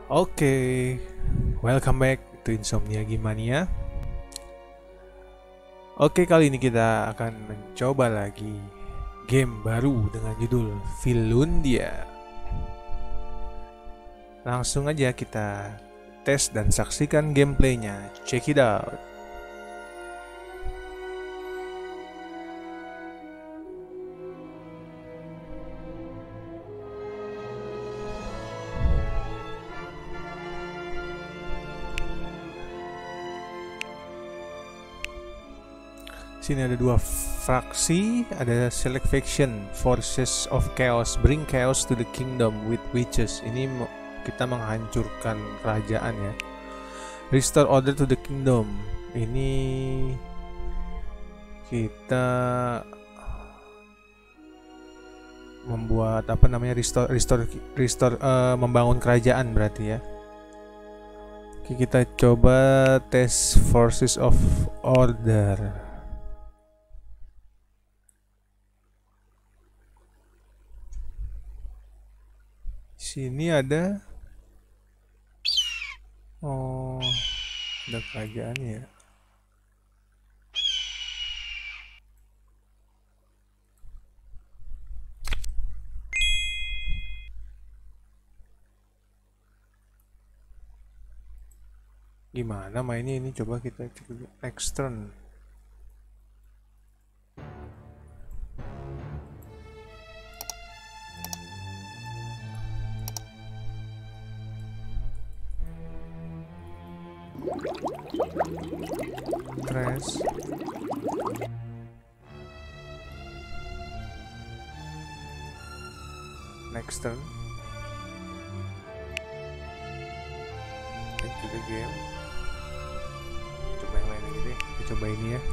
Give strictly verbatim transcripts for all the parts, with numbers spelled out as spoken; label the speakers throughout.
Speaker 1: Oke, welcome back to Insomnia Gimania. Oke, kali ini kita akan mencoba lagi game baru dengan judul Filundia. Langsung aja kita tes dan saksikan gameplaynya. Check it out. Sini ada dua fraksi, ada select faction, forces of chaos, bring chaos to the kingdom with witches. Ini kita menghancurkan kerajaan ya. Restore order to the kingdom. Ini kita membuat apa namanya restore restore restore uh, membangun kerajaan berarti ya. Oke, kita coba tes forces of order. Sini ada oh ada kerajaan ya. Gimana mainnya ini, coba kita cek dulu. Extern. Trash. Next turn. Back to the game. Coba yang lain aja deh. Kita coba ini ya.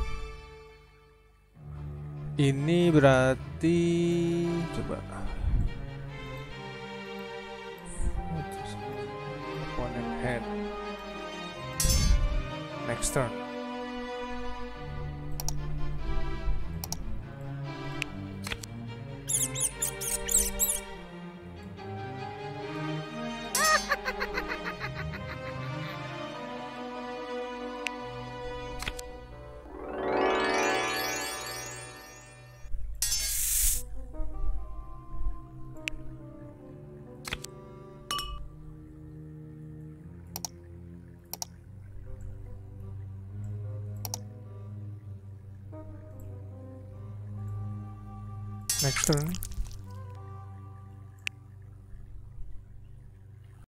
Speaker 1: Ini berarti coba opponent head. Next turn. Next turn.